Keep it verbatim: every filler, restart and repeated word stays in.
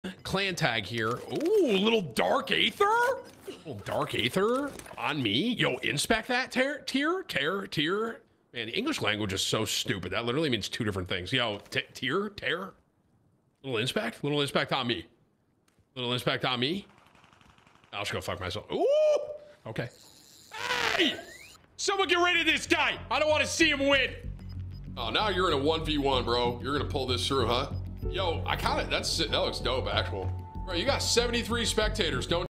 Clan tag here. Ooh, little dark aether. Little dark aether on me. Yo, inspect that tier, tier, tier, tier. Man, the English language is so stupid. That literally means two different things. Yo, tier, tier. Little inspect, little inspect on me. Little inspect on me. I'll just go fuck myself. Ooh, okay. Hey, someone get rid of this guy. I don't want to see him win. Oh, now you're in a one v one, bro. You're gonna pull this through, huh? Yo, I kind of, that's, that looks dope, actual. Bro, you got seventy-three spectators, don't